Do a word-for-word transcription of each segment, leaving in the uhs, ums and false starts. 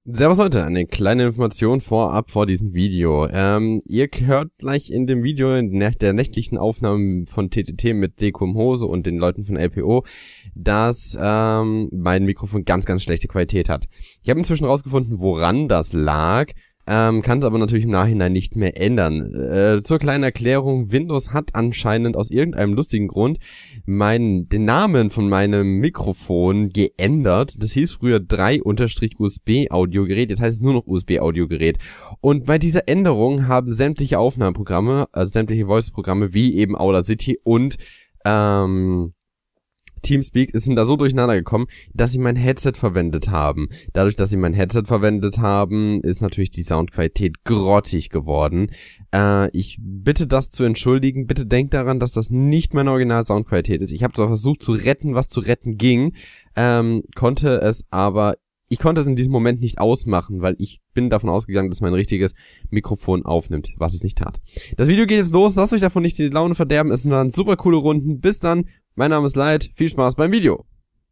Servus Leute, eine kleine Information vorab vor diesem Video. Ähm, ihr hört gleich in dem Video in der nächtlichen Aufnahme von T T T mit Deko im Hose und den Leuten von L P O, dass ähm, mein Mikrofon ganz, ganz schlechte Qualität hat. Ich habe inzwischen rausgefunden, woran das lag. Ähm, kann es aber natürlich im Nachhinein nicht mehr ändern. Äh, zur kleinen Erklärung, Windows hat anscheinend aus irgendeinem lustigen Grund meinen, den Namen von meinem Mikrofon geändert. Das hieß früher drei U S B Audiogerät, jetzt heißt es nur noch U S B Audiogerät. Und bei dieser Änderung haben sämtliche Aufnahmeprogramme, also sämtliche Voice-Programme wie eben Audacity und ähm, Teamspeak sind da so durcheinander gekommen, dass sie mein Headset verwendet haben. Dadurch, dass sie mein Headset verwendet haben, ist natürlich die Soundqualität grottig geworden. Äh, ich bitte das zu entschuldigen. Bitte denkt daran, dass das nicht meine Original-Soundqualität ist. Ich habe zwar versucht zu retten, was zu retten ging, ähm, konnte es aber... Ich konnte es in diesem Moment nicht ausmachen, weil ich bin davon ausgegangen, dass mein richtiges Mikrofon aufnimmt, was es nicht tat. Das Video geht jetzt los, lasst euch davon nicht die Laune verderben, es waren super coole Runden. Bis dann, mein Name ist Light, viel Spaß beim Video.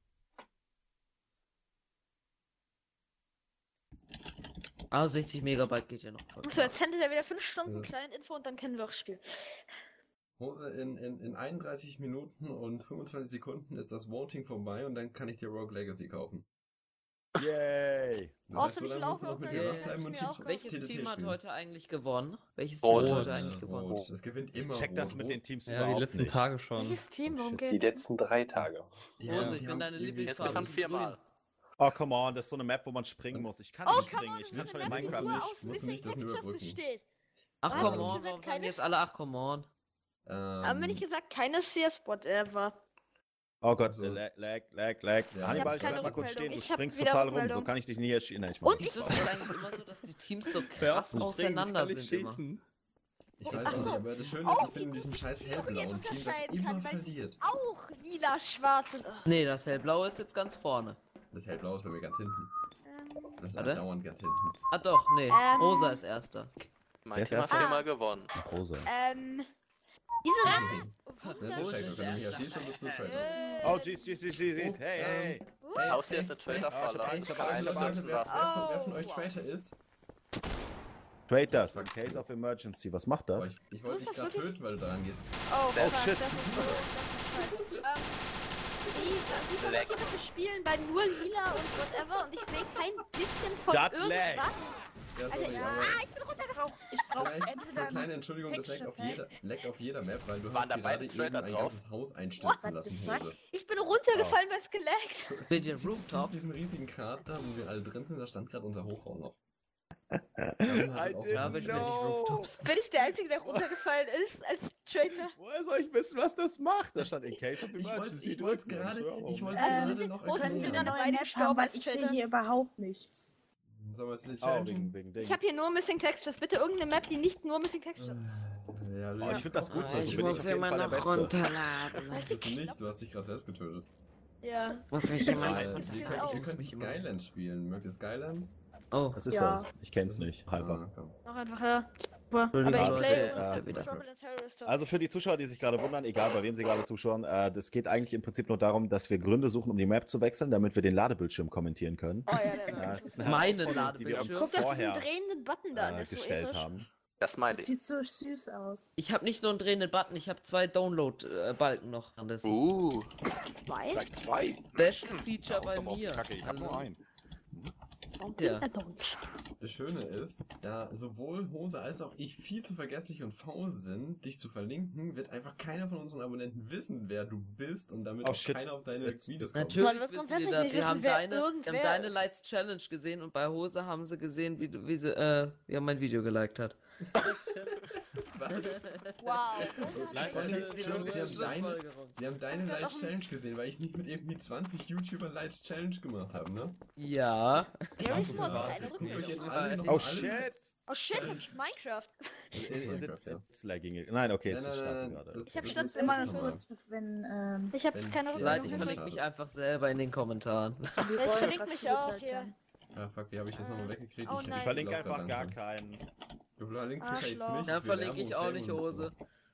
Ah, sechzig Megabyte geht ja noch. So, jetzt sendet er wieder fünf Stunden kleinen Info und dann kennen wir auch das Spiel. Hose, in, in, in einunddreißig Minuten und fünfundzwanzig Sekunden ist das Voting vorbei und dann kann ich dir Rogue Legacy kaufen. Yay! Außerdem, ich will auch noch Welches Team hat heute eigentlich gewonnen? Welches Team hat heute heute eigentlich gewonnen? Es gewinnt immer. Ich check das mit den Teams Ja, überhaupt die letzten nicht. Tage schon. Welches Team? Warum Die geht letzten drei Tage. Hose, ich bin deine Lieblingsfarbe. Insgesamt viermal. Oh, come on, das ist so eine Map, wo man springen muss. Ich kann Oh, nicht come springen, on, ich kann schon in diese Map, die Minecraft nur nicht. aus musst du Missing nicht das nur Textures überbrücken. besteht. Ach, Was? come Ich on, hab warum keine- sagen jetzt alle ach, come on? Ähm, Aber wenn ich gesagt, keine C S-Bot ever. Oh Gott, So. lag, lag, lag, lag. Ja. Hannibal, Ich ich hab bleib keine mal kurz stehen, Rückmeldung. du Ich hab springst wieder total rum, so Rückmeldung. kann ich dich nie erschießen. Nein, ich mach Und nicht. Wieso ist es eigentlich immer so, dass die Teams so krass Hörst du springen, auseinander ich kann nicht sind immer? schießen. Ich weiß Ach auch so. nicht, aber das Schöne Oh, ist, ich wie bin in diesem gut scheiß ich jetzt hellblauen Team, das unterscheiden immer kann, weil verliert. Auch lila, schwarz und... Ach, Nee, das hellblaue ist jetzt ganz vorne. Das hellblau ist bei mir ganz hinten. ähm, Das ist Warte. dauernd ganz hinten. Ah doch, nee, Ähm. Rosa ist erster. Mein Wer ist Team hat erster? viermal gewonnen. Rosa. ähm... Diese Map Ne, ist der wunderschön. Checker, wenn du mich erschießt, dann bist du Trader. Äh, Oh, jeez, jeez, jeez, jeez, jeez. Hey, hey, hey. Aus hier ist eine Trailer-Falle. Hey, ich hab Kann Angst, ich hab Angst, einstürzen Wer, lassen. wer, von, wer von Oh, euch wow. Traitor ist? Traders, in case of emergency. Was macht Boah, das? ich, ich wollte Ist dich das gerade wirklich- töten, weil du daran gehst. Oh, Oh, fuck, shit. das ist so... Das ist scheiße. Ähm... Wie, wie soll ich Lag. hier bitte spielen bei nur lila und whatever und ich sehe kein bisschen von Dat irgendwas? lag. Ja, Alter, sorry, ja. aber Ah, ich bin runtergefallen. Ich brauche vielleicht so entweder eine kleine ein Entschuldigung, das leckt auf, Texture jeder, leckt auf jeder Map, weil du Waren hast da gerade beide eben Traitor ein drauf? ganzes Haus einstürzen lassen, Hose. Ich bin runtergefallen, weil es geleckt. Seht ihr Siehst du Rooftops? diesen riesigen Krater, wo wir alle drin sind, da stand gerade unser Hochbau noch. I Ja, aber ich will nicht Rooftops. Bin ich der Einzige, der runtergefallen ist als Traitor? Woher soll ich wissen, was das macht? Da stand in case of Ich wollte emergency. ich wollte drücken. gerade, schwöre, ich warum wollte Äh, gerade noch wo sind erklären. wir Können dann wir beide neue Map gestorben haben, weil als ich sehe Traitor? hier überhaupt nichts. Sollen wir es nicht Oh, challengen? wegen, wegen Dings. Ich habe hier nur Missing Textures. Bitte irgendeine Map, die nicht nur Missing Textures ist. Ja, Oh, ich finde das gut so, so Ich bin ich muss auf jeden immer Fall der noch Beste. runterladen. Das ist nicht, du hast dich gerade selbst getötet. Ja. Muss mich immer Äh, noch wir geht können, auch. wir muss könnten mich immer- Skylands spielen. Mögt ihr Skylands? Oh, Was ist Ja. das? Ich kenn's nicht. Halber. Ah, komm. Noch einfach her. Aber ich Entschuldigung, play Leute, äh, äh, wieder. Trouble in Terrorist. Also für die Zuschauer, die sich gerade wundern, egal bei wem sie gerade zuschauen, äh, das geht eigentlich im Prinzip nur darum, dass wir Gründe suchen, um die Map zu wechseln, damit wir den Ladebildschirm kommentieren können. Oh ja, der Ja, es ist eine Meinen Herausforderung, die wir uns Ladebildschirm? Guck dir vorher diesen drehenden Button da an, der äh, ist so gestellt episch. haben. Das meinte Das ich. sieht so süß aus. ich habe nicht nur einen drehenden Button, ich habe zwei Download-Balken noch an das. Uh, Weil? gleich zwei. Special Feature bei Komm auf die mir. Kacke, ich hab nur einen. Warum Ja. bringt er uns? Das Schöne ist, da sowohl Hose als auch ich viel zu vergesslich und faul sind, dich zu verlinken, wird einfach keiner von unseren Abonnenten wissen, wer du bist und damit Oh, auch shit. keiner auf deine Jetzt- Videos kommt. Natürlich Man wird wissen die grundsätzlich das. nicht Die wissen, haben wer deine, die haben irgendwer deine ist. Lights Challenge gesehen und bei Hose haben sie gesehen, wie, du, wie sie, äh, wie er mein Video geliked hat. Wow. Live- Das die- ist die die haben logische deine- Schlussfolgerung. Die haben deine Ja, Lights doch. Challenge gesehen, weil ich nicht mit irgendwie zwanzig YouTubern Lights Challenge gemacht habe, ne? Ja. Garry's Danke, Mod, Lars. kleine Guckt euch jetzt Rückmeldung. alle noch Oh alle- shit! Oh shit, das ist Minecraft. Is it, Minecraft, ja. it's lagging. Nein, okay, es Nein, ist nein, starten nein, gerade. das- Ich hab Das Stadt ist immer normal. noch kurz, wenn ähm, Ich hab Wenn- keine Ja, Leute, Rückmeldung. ich ja. verlinke mich einfach selber in den Kommentaren. die Ich Räume verlinke grad mich zugeteilt auch hier. werden. Ah, fuck, wie habe ich das nochmal weggekriegt? Oh ich nein. Ich verlinke glaub einfach grad gar langsam. keinen. Du verlinkst Arschloch. mich nicht. Dann will verlinke ich Werbung auch nicht sehen und- Hose.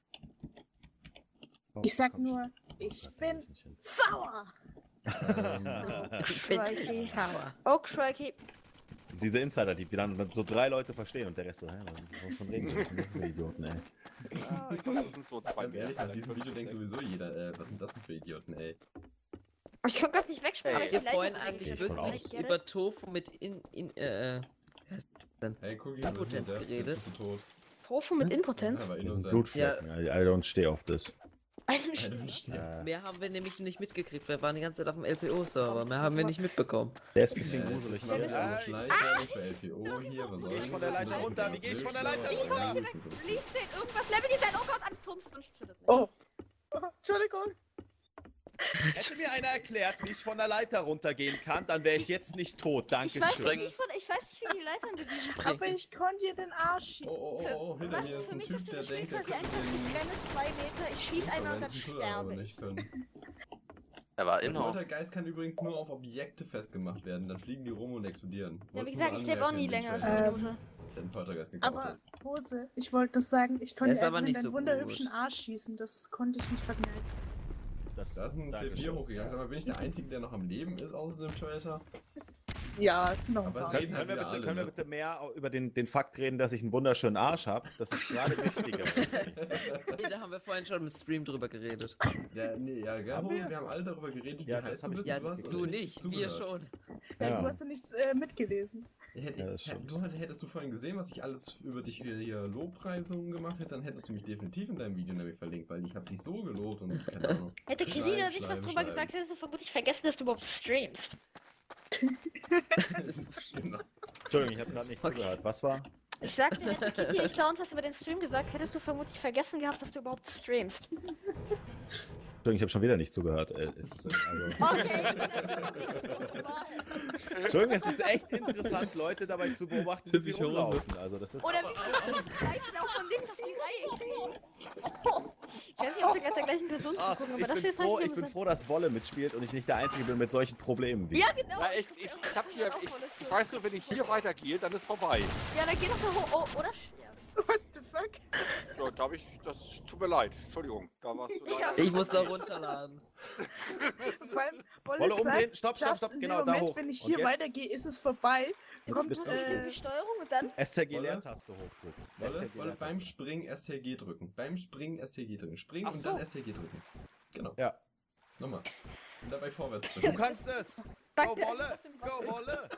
Oh, Ich sag komm, nur, ich das bin krieg ich nicht hin. sauer. Ähm, Ich bin Crikey. sauer. Oh, crikey. Diese Insider, die dann so drei Leute verstehen und der Rest so, hä, wovon reden wir? Was sind das für Idioten, ey? Ja, ich glaube, das sind so zwei Ganz ehrlich, mehr. nach diesem Video denkt sowieso jeder, äh, was sind das denn für Idioten, ey. Ich kann grad nicht wegspringen. Ey, aber Wir die Leiter vorhin sind eigentlich Geht voll wirklich aus. über Tofu mit in, in, äh, Hey, Cookie, Impotenz geredet. Bist du tot? Tofu mit Impotenz? Ja, aber Das sind innocent. Blutflecken, I I don't stay off this. Ein Ja, du bist ja. Äh, mehr haben wir nämlich nicht mitgekriegt. Wir waren die ganze Zeit auf dem L P O-Server. Mehr haben wir nicht mitbekommen. der ist ein bisschen Äh, gruselig. das ist hier. aber Ja, Schleicher für L P O hier, was soll Geh ich das? von der Leiter runter? Wie geh ich von der Leiter runter? Lies den irgendwas Level Design. Oh Gott, Atoms und tötet mich. Oh. Entschuldigung. Hätte mir einer erklärt, wie ich von der Leiter runtergehen kann, dann wäre ich jetzt nicht tot. Ich weiß, Dankeschön. nicht, von, ich weiß nicht, wie die Leitern bewegen. Aber ich konnte dir den Arsch schießen. Oh, oh, oh, oh, hinter Was mir ist für ein mich Typ, ist der das Spiel denkt, er quasi könnte einfach, ich den renne zwei Meter, ich schieße einer und dann verwenden, tut er aber sterbe ich. nicht können. Er war Der inno. Poltergeist kann übrigens nur auf Objekte festgemacht werden, dann fliegen die rum und explodieren. Ja, wie Wolltest du gesagt, mal ich lebe auch nie anmerken, länger als den eine Ähm, Minute. Trailer, den Poltergeist gekauft Aber hat. Hose, ich wollte nur sagen, ich Der konnte ist dir aber einfach in nicht deinen so wunderhübschen gut. Arsch schießen. Das konnte ich nicht verkneifen. Das, Da ist ein C vier Dankeschön. hochgegangen. Sag mal, bin ich der Einzige, der noch am Leben ist außer dem Traitor? Ja, es sind noch ein Aber es paar. reden Können, halt können, wir wieder bitte, alle, können wir ne? bitte mehr au- über den, den Fakt reden, dass ich einen wunderschönen Arsch habe? Das ist gerade wichtiger. Nee, da haben wir vorhin schon im Stream drüber geredet. Ja, nee, ja, gell, Haben Hose, wir? wir haben alle darüber geredet, wie Ja, das heiß hab du ich bist. Ja, hast du uns nicht, wir zugehört. schon. Ja, Ja. du hast ja nichts äh, mitgelesen. Hätte, Ja, das hätte, stimmt. du, hättest du vorhin gesehen, was ich alles über dich hier, hier Lobpreisungen gemacht hätte, dann hättest du mich definitiv in deinem Video nämlich verlinkt, weil ich habe dich so gelobt und keine Ahnung. Hätte Schleim, Kedina nicht was Schleim, drüber Schleim. gesagt, hättest du vermutlich vergessen, dass du überhaupt streamst. Das ist Genau. Entschuldigung, ich habe gerade nicht Okay. zugehört. Was war? Ich sagte, hätte Kitty nicht dauernd was über den Stream gesagt, hättest du vermutlich vergessen gehabt, dass du überhaupt streamst. Entschuldigung, ich habe schon wieder nicht zugehört. Äh, ist es, also... Okay, das ist nicht normal. Entschuldigung, es ist echt interessant, Leute dabei zu beobachten, wie sie Ziemlich Hose. rumlaufen. Also das ist... Oder wie man die Leichen auch von links auf die Reihe kriegen. Ich weiß nicht, ob wir gerade der gleichen Person Ah, zugucken, ich aber das bin, hier ist froh, halt ich bin froh, dass Wolle mitspielt und ich nicht der Einzige bin mit solchen Problemen wie. Ja, genau. Ja, echt, ich, ich hab hier, ich, ich weiß so, wenn ich hier weitergehe, dann ist vorbei. Ja, dann geh doch da hoch. Oh, oder sterben. What the fuck? So, da hab ich, das tut mir leid, Entschuldigung, da warst du leider. Ich muss da runterladen. Vor allem, Wolle Wolle sagt, umdrehen, stopp, stopp, just stopp, in genau, dem da Moment, hoch. wenn ich Und hier jetzt? weitergehe, ist es vorbei. Du Kommt, musst bitte. irgendwie äh, Steuerung und dann. S T G Wolle? Leertaste hochdrücken. Wolle, S T G Wolle, beim Leertaste. Springen S T G drücken. Beim Springen S T G drücken. Springen Ach und so. dann S T G drücken. Genau. Ja. Nochmal. Und dabei vorwärts Du drücken. kannst es! Go Danke. Wolle! Go Wolle!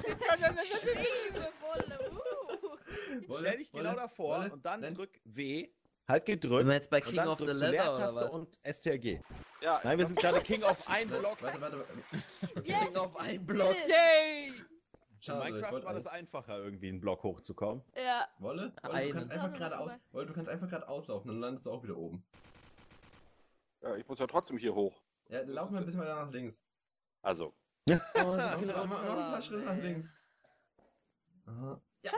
Liebe Wolle, uh. Wolle, Stell dich genau Wolle, davor Wolle, und dann nein. drück W, halt Sind gedrückt wir jetzt bei und King dann of the drückst du Leather oder Leertaste was? und S T G. Ja, Nein, wir sind gerade King of ein Block. Warte, warte, warte. Okay. Yes. King of einen Block. Yay! In Schade, ich Minecraft wollte war das eigentlich- einfacher, irgendwie einen Block hochzukommen. Ja. Wolle, Wolle, Einen. du kannst Schade, einfach das geradeaus, vorbei. Wolle, du kannst einfach gerade auslaufen, dann landest du auch wieder oben. Ja, ich muss ja trotzdem hier hoch. Ja, lauf mal ein bisschen weiter nach links. Also. Oh, so Mach viel mal- mach mal ein paar Schritte nach runterladen. ey. links. Aha. Ja,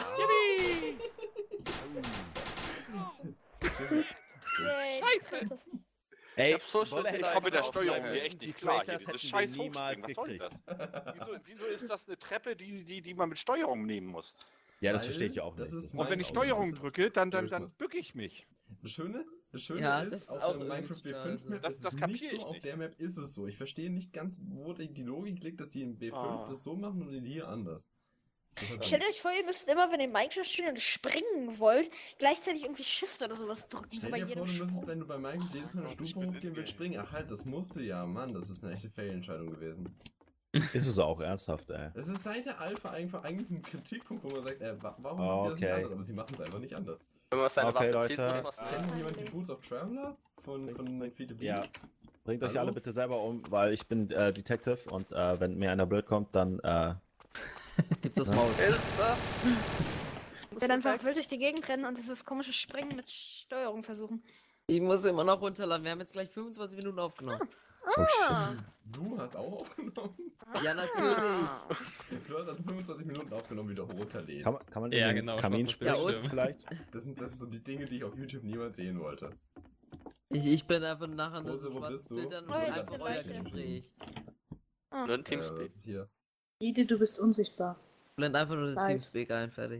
Scheiße. Ey, Ich hab so Wolle, ich hätte komme mit der einfach Steuerung aufbleiben hier müssen. echt Die nicht klar. Hier, Creators dieses hätten scheiß wir niemals Hochspringen, was soll denn gekriegt. das? Wieso, wieso ist das eine Treppe, die, die, die man mit Steuerung nehmen muss? Ja, das Weil verstehe ich ja auch das nicht. ist Das Und wenn ich Augen, Steuerung das ist drücke, dann, dann, Charisma. dann bücke ich mich. Das Schöne, das Schöne Ja, ist, das ist auf auch der irgendwie Minecraft B total fünf so. Map Das- ist das es kapier nicht so, ich auf nicht. der Map ist es so. Ich verstehe nicht ganz, wo die, die Logik liegt, dass die in B fünf Ah. das so machen und in hier anders. Das Stellt euch vor, ihr müsst immer, wenn ihr Minecraft spielt und springen wollt, gleichzeitig irgendwie Shift oder sowas drücken. So Stell bei dir vor, jedem du müsstest, Sprung. wenn du bei Minecraft jedes Mal eine Stufe bin hochgehen willst, springen. Ach halt, das musst du ja, Mann, das ist eine echte Fehlentscheidung gewesen. ist es auch ernsthaft, ey. Es ist seit der Alpha einfach eigentlich ein Kritikpunkt, wo man sagt, äh, wa- warum Oh, machen die das nicht okay. anders? Aber sie machen es einfach nicht anders. Wenn man seine Okay, Waffe zieht, Leute. muss man Kennt noch jemand die Boots of Traveler von, von My Feet the Ja. Beast? Bringt euch Hallo? alle bitte selber um, weil ich bin äh, Detective und äh, wenn mir einer blöd kommt, dann äh, Gib das Maul. Hilfe! Der dann einfach wild durch die Gegend rennen und dieses komische Springen mit Steuerung versuchen. Ich muss immer noch runterladen. Wir haben jetzt gleich fünfundzwanzig Minuten aufgenommen. oh Ah. shit. Du hast auch aufgenommen? Ja, natürlich. Du hast also fünfundzwanzig Minuten aufgenommen, wieder runterlädst. Kann man, kann man Ja, in den genau, Kamin das springen Ja, und? vielleicht? Das sind, das sind so die Dinge, die ich auf YouTube niemals sehen wollte. Ich, ich bin einfach nachher nur Hose, so wo schwarzes bist du? Bild, dann Oh, ja, einfach ich bin euer Leiche. Gespräch. Nur ein Äh, Teamspeak. das ist hier. Ide, du bist unsichtbar. Blend einfach nur den Weiß. Teamspeak ein, fertig.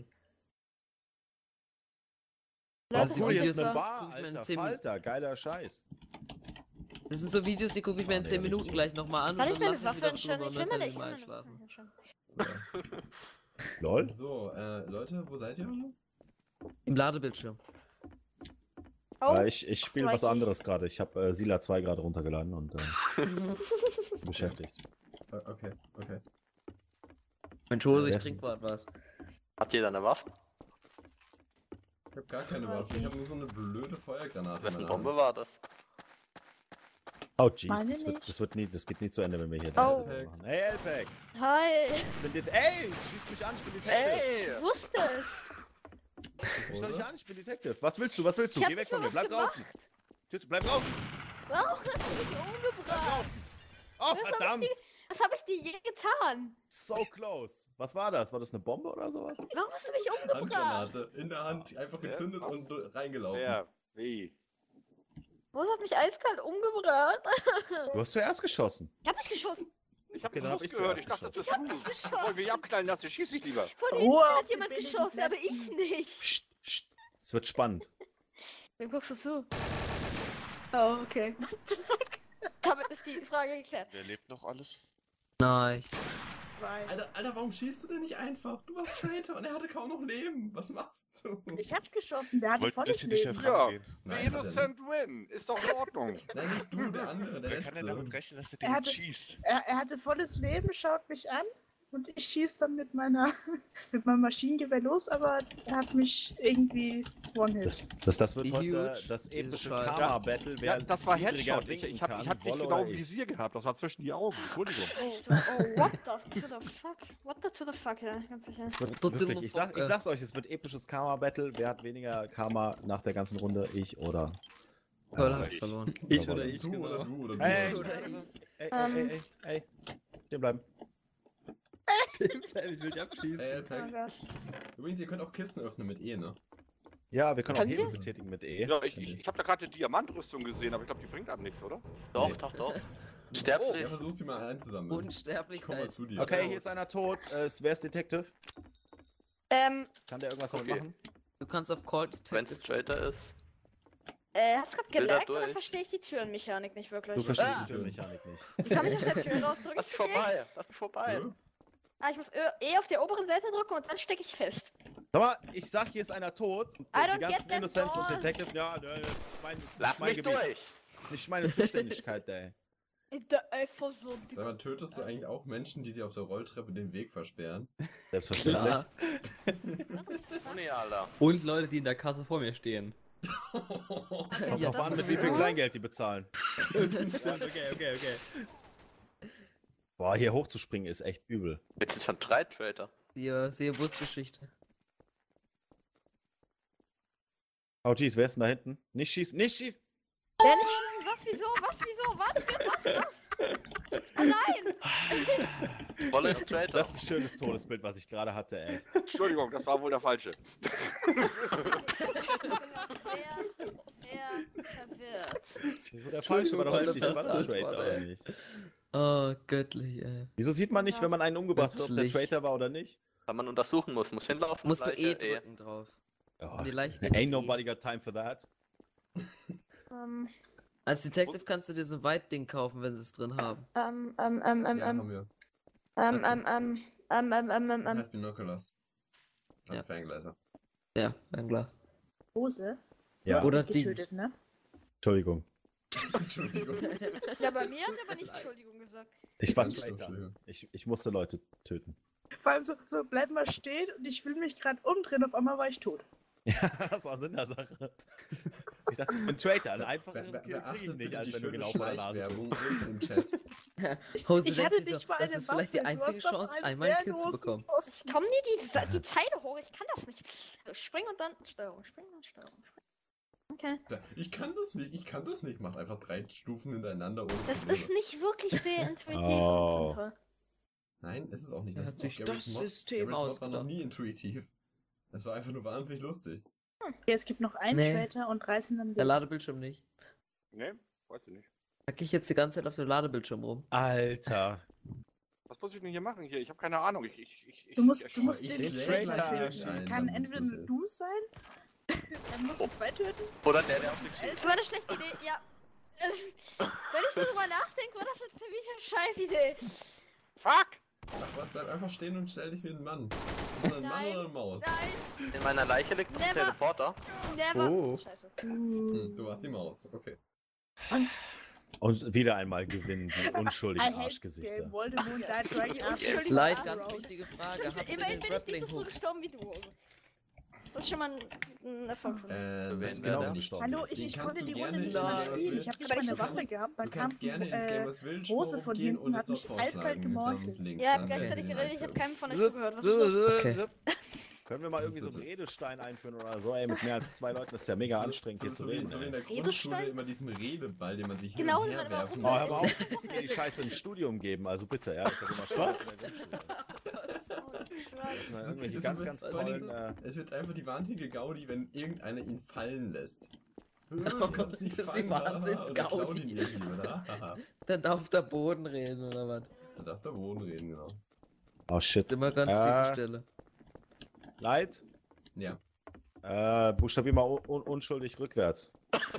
Leute, die Oh, sind hier Videos ist jetzt eine da. Bar, Guck ich mir in Alter, zehn Falter, geiler Scheiß. Das sind so Videos, die gucke ich mir Oh, in nee, zehn Minuten richtig. gleich nochmal an. Kann und ich dann meine lache Waffe wieder entscheiden? drüber Ich und will dann meine, kann ich will mal meine einschlafen. Waffe entscheiden. Lol. So, äh, Leute, wo seid ihr? Im Ladebildschirm. Oh, Äh, ich ich spiele was Crikey. anderes gerade. Ich habe äh, Sila zwei gerade runtergeladen und äh, beschäftigt. Äh, Okay, okay. Mensch, Hose, ich Wer ist- trink grad was. Hat jeder eine Waffe? Ich hab gar keine Waffe, ich habe nur so eine blöde Feuergranate. Wessen in meiner Bombe war das? Oh jeez, Meine das wird, nicht. das wird nie, das geht nie zu Ende, wenn wir hier Oh. Dance machen. Hey Elpek! Hi. Ich bin det- Ey, schieß mich an, ich bin Detective! Ey! Ich wusste es. Schieß mich doch nicht an, ich bin Detective. Was willst du, was willst du? Ich hab Geh weg nicht von mal mir, bleib was draußen! gemacht. Tschüss, bleib draußen! Warum hast du mich Bleib umgebracht? draußen! Oh, Was hab ich verdammt! dir- Was habe ich dir je getan? So close! Was war das? War das eine Bombe oder sowas? Warum hast du mich umgebracht? Handgranate in der Hand, einfach Ja, gezündet was? und äh, reingelaufen. Wer? Wie? Was hat mich eiskalt umgebracht? Du hast zuerst geschossen. Ich hab nicht geschossen. Ich hab Okay, den dann hab Schuss ich gehört. zuerst Ich dachte, das ist Ich hab du. nicht geschossen. Wollen wir dich abknallen lassen? Schieß dich lieber. Von Ruhe hinten auf hat die jemand billigen geschossen, aber ich Plätzen. nicht. Psst, psst. Es wird spannend. Wem guckst du zu? Oh, okay. Damit ist die Frage geklärt. Wer lebt noch alles? Nein. Weil Alter, Alter, warum schießt du denn nicht einfach? Du warst Traitor und er hatte kaum noch Leben. Was machst du? ich hab geschossen, der hatte Wollt ein volles bisschen dichter Leben. Ja. rangehen. The Nein, hat er innocent win. Ist doch in Ordnung. Nein, nicht du, der andere, der Wer kann denn letzte. damit rechnen, dass der Er den hatte- schießt? Er, er hatte volles Leben, schaut mich an und ich schieß dann mit meiner mit meinem Maschinengewehr los, aber er hat mich irgendwie One-Hit. Das, das, das wird Wie heute huge das ist epische Scheiße. Karma-Battle. Ja, Wer das war niedriger Headshot. Ich, sinken ich, hab, kann, ich hab dich Wolle genau oder im ich. Visier gehabt. Das war zwischen die Augen. Entschuldigung. Oh, oh, what the, to the fuck? What the to the fuck, ja, ganz sicher. Es wird What the wirklich, ich, sag, ich fuck, sag's euch, es wird episches Karma-Battle. Wer hat weniger Karma nach der ganzen Runde? Ich oder... Pearl äh, hab ich verloren. Ich oder oder ich, ich, du oder du oder du. Ey, Oder ey, ich. ey, Ähm. ey, ey, ey, stehen bleiben. Ich will dich abschießen. Ey, Oh Pack. Gott. Übrigens, ihr könnt auch Kisten öffnen mit E, ne? Ja, wir können auch Können Hebel wir? betätigen mit E. Ja, ich, ich, ich habe da gerade eine Diamantrüstung gesehen, aber ich glaube, die bringt einem nichts, oder? Doch, Nee. doch, doch. Oh, Sterblich. ja, versuch sie mal einzusammeln. Ich komm mal Unsterblichkeit. zu dir. Okay, hier ist einer tot. Äh, wer ist Detective? Ähm, Kann der irgendwas damit Okay. machen? Du kannst auf Call Wenn's Detective. Traitor ist. äh, hast du gerade Will da geleckt oder durch. verstehe ich die Türenmechanik nicht wirklich? Du verstehst Ah. die Türmechanik nicht. Wie kann ich aus der Tür rausdrücken? Lass mich vorbei. Lass mich vorbei. Ja? Ah, ich muss Ö- E auf der oberen Seite drücken und dann stecke ich fest. Sag mal, ich sag, hier ist einer tot. Und I die don't ganzen get that Innocents und doors. Detective, ja, ne, das ist mein, das ist Lass mein mich Gebiet. durch. Das ist nicht meine Zuständigkeit, ey. Der einfach so Sag mal, tötest du eigentlich auch Menschen, die dir auf der Rolltreppe den Weg versperren? Selbstverständlich. Klar. Nee, Alter. Und Leute, die in der Kasse vor mir stehen. Kommt Ja, drauf an, das mit wie viel so. Kleingeld die bezahlen. Okay, okay, okay. Boah, hier hochzuspringen ist echt übel. Jetzt sind schon drei Traitor. Die sehe Busgeschichte. Oh jeez, wer ist denn da hinten? Nicht schießen, nicht schießen! Wer nicht schießen? Was, wieso? Was, wieso? Was, was, was? Oh nein! Wolle ist Traitor. Das ist ein schönes Todesbild, was ich gerade hatte, ey. Entschuldigung, das war wohl der falsche. Ich bin sehr, sehr verwirrt. Wieso der falsche war doch Entschuldigung, richtig, das war Alter, doch Traitor, Alter. oder nicht? Oh, göttlich, ey. Wieso sieht man nicht, wenn man einen umgebracht hat, ob der Göttlich. Traitor war oder nicht? Weil man untersuchen muss. Muss hinlaufen. Musst du Leiche, E drücken drauf. Oh, Die Leichen ain't E. nobody got time for that. Ähm, Als Detective kannst du dir so ein White-Ding kaufen, wenn sie es drin haben. ähm, ähm, ähm, ähm, Ja, ähm, haben wir. ähm, ähm, ähm, ähm, ähm, ähm, ähm, Das ähm. heißt Binoculars. Als Ja. Ferngläser. Ja, ein Glas. Hose? Ja, Oder Oder die. getötet, ne? Entschuldigung. Entschuldigung. Ja, bei mir hat er aber nicht Entschuldigung gesagt. Ich war Ganz Traitor. schlimm. Ich, ich musste Leute töten. Vor allem so, so bleib mal stehen und ich will mich gerade umdrehen, auf einmal war ich tot. Ja, das war Sinn der Sache. Ich dachte, ich bin Traitor. Einen Be einfachen be Kill krieg ich beachtet nicht, bitte als die wenn du schöne genau vor der Nase Schleichwerbung bist. im Chat. Hose Ich denkt hatte sich nicht so, mal das eine ist vielleicht die Waffe, du einzige hast doch Chance, einen einmal einen Kill zu wehrlosen bekommen. Posten. Ich komm nie die, Sa- die Zeile hoch, ich kann das nicht. So, spring und dann Steuerung, spring und Steuerung, spring. Okay. Ich kann das nicht, ich kann das nicht. Macht einfach drei Stufen hintereinander ohne Das Probleme. ist nicht wirklich sehr intuitiv Oh. und simpel. Nein, ist es auch nicht. Er Das hat ist sich auch Garry's das Mod. System Garry's Mod war noch ausgedacht. nie intuitiv. Es war einfach nur wahnsinnig lustig. Okay, es gibt noch einen Nee. Traitor und drei sind am Der Leben. Ladebildschirm nicht. Ne? Weiß ich nicht. Hack ich jetzt die ganze Zeit auf dem Ladebildschirm rum. Alter. Was muss ich denn hier machen hier? Ich habe keine Ahnung. Ich, ich, ich, ich, Du musst, ich du musst ich den seh Traitor Traitor finden. erscheinen, Es dann kann musst entweder du sehen. du sein, dann musst du zwei töten. Oder der, der auf mich Das schießt. Das war eine schlechte Idee, ja. Wenn ich so drüber nachdenke, war das eine ziemliche Scheißidee. Fuck! Ach was, bleib einfach stehen und stell dich wie ein Mann. Ist das ein Mann Nein. oder eine Maus? Nein, In meiner Leiche liegt ein Never. Teleporter. never. Oh. Scheiße. Hm, du warst die Maus, okay. Und wieder einmal gewinnen die I unschuldigen hate this Arschgesichter. game. Voldemort died right after. Yes. Light, Ah, ganz Bro. wichtige Frage. Ich, Habt ihr immerhin den bin ich nicht so Grappling früh Hook? gestorben wie du. Das ist schon mal ein, ein Erfolg von mir. Äh, wen wenn genauso der- gestorben. Hallo, Den ich, ich kannst konnte du die gerne Runde nicht in mehr Nein. spielen. Ich habe nicht Aber meine ich- Waffe gehabt. Dann Du kam kannst gerne ins äh, Gamers Village Rose Forum von gehen hinten und hat es dort mich vorschlagen eiskalt mitsamt gemorchelt. Links, Ja, dann gleichzeitig werden geredet, ich habe die keinen von euch Zip, zugehört. Was zip, ist los? zip, Okay. zip. Können wir mal irgendwie so einen Redestein einführen oder so, ey, mit mehr als zwei Leuten, das ist ja mega anstrengend, hier so, zu so, wie, reden. so wie in ey. der Grundschule Redestein? immer diesen Redeball, den man sich Genau, hin und den her man werfen immer Oh, hör muss. mal auf, du musst mir die Scheiße im Studium geben, also bitte, ja. Das ist ja immer Spaß in der Grundschule. Das sind irgendwelche Es ganz, wird- ganz es tollen, wird- äh, Es wird einfach die wahnsinnige Gaudi, wenn irgendeiner ihn fallen lässt. Du Oh, kannst nicht das ist die fangen, haha, Wahnsinns-Gaudi. und dann klauen die mir die, oder? Haha. Dann darf der Boden reden, oder was? Da darf der Boden reden, genau. Oh shit. Immer ganz Ja. tiefe Stelle. Leid, Ja. äh, buchstabier mal un un unschuldig rückwärts.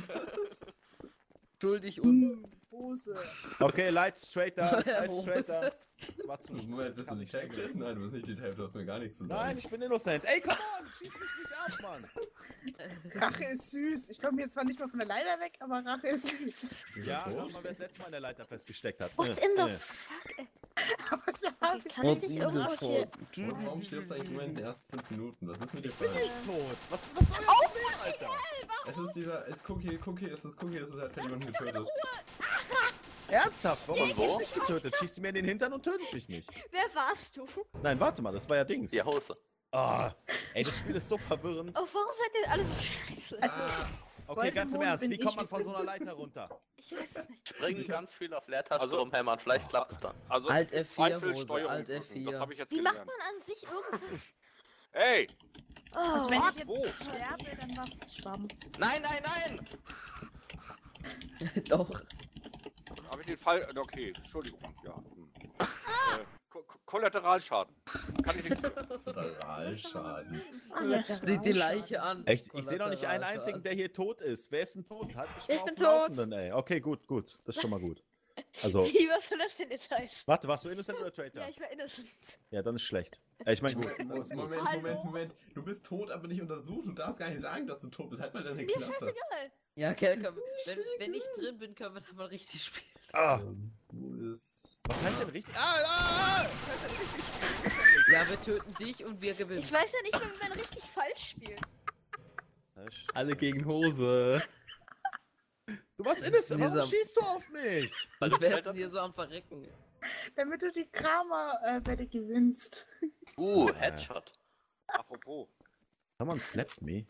Schuldig und. Hose. Okay, Light straighter, Light Hose. straighter. Das war zu Moment, bist du nicht hergegriffen? Nein, du bist nicht die Tape, du hast mir gar nichts zu sagen. Nein, ich bin innocent. Ey, come on, schieß mich nicht ab, Mann. Rache ist süß. Ich komme jetzt zwar nicht mehr von der Leiter weg, aber Rache ist süß. Ja, sag mal, wer das letzte Mal in der Leiter festgesteckt hat. What Äh, in the äh. fuck? Aber da Okay, kann ich nicht irgendwo hier... Warum warum stirbst du eigentlich nur in den ersten fünf Minuten? Was ist mit dir Ich bin falsch? nicht tot. Was, was soll das denn, Alter? Es ist dieser, es Cookie, Cookie, es ist Cookie, es ist halt jemanden getötet. Ernsthaft? Warum hast du wo? mich nicht getötet? Schießt du mir in den Hintern und tötest mich nicht. Wer warst du? Nein, warte mal, das war ja Dings. Die Hose. Ah, ey, das Spiel ist so verwirrend. Oh, warum seid ihr alle so scheiße? Also, Okay, ganz im Voldemort Ernst, bin wie kommt ich man von so einer übrigens. Leiter runter? Ich weiß es nicht. Springen ganz viel auf Leertaste Also- rumhämmern, vielleicht klappt's dann. Also Alt F vier Zweifel Hose, Steuerung Alt drücken, F vier. Das habe ich jetzt Wie macht gelernt. man an sich irgendwas? Hey! Oh, also wenn ich jetzt Wo? sterbe, dann war's Schwamm. Nein, nein, nein! Doch. Habe ich den Fall. Okay, Entschuldigung. Ja. Hm. Äh, Ko Ko Kollateralschaden. Kann ich nichts für. Totalschaden. Sieht die Leiche an. Echt, ich sehe doch nicht einen einzigen, der hier tot ist. Wer ist denn tot? Halt mich mal Ich auf bin dem tot. Laufenden, ey. Okay, gut, gut. Das ist schon mal gut. Also, Wie, was soll das denn jetzt heißen? warte, warst du Innocent oder Traitor? Ja, ich war innocent. Ja, dann ist schlecht. Äh, ich meine, gut. Moment, Moment, Hallo? Moment, Moment. Du bist tot, aber nicht untersucht. Du darfst gar nicht sagen, dass du tot bist. Halt mal deine Mir Klappe. scheißegal. Ja, okay, komm. Wenn, wenn ich drin bin, können wir da mal richtig spielen. Ah, Wo ist... was heißt denn richtig? Ah, ah, ah! Ja, wir töten dich und wir gewinnen. Ich weiß ja nicht, wie man richtig falsch spielt. Alle gegen Hose. Du warst Innocent, warum Langsam. schießt du auf mich? Weil du wärst denn hier so am Verrecken. Damit du die Kramer-Wette gewinnst. Uh, Headshot. Apropos. Someone slapped me.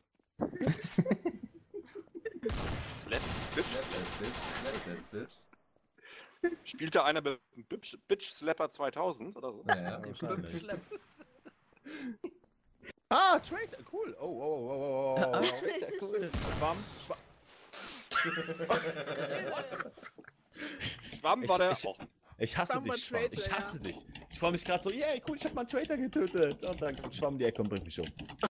Slap. Bitch, bitch, bitch, bitch. Spielte einer mit Bitch, Bitch Slapper zweitausend oder so? Naja, wahrscheinlich. Schlepp. Ah, Traitor, cool. Oh, oh, oh, oh, oh, Ah, oh. Alter, cool. Schwamm, Schwamm. Schwamm war der Ich- ich- auch. Ich hasse Schwamm war dich, Schwamm. Traitor, Ich hasse ja. dich. Ich freue mich gerade so, yay, cool, ich habe mal einen Traitor getötet. Und dann kommt Schwamm um die Ecke und bringt mich um.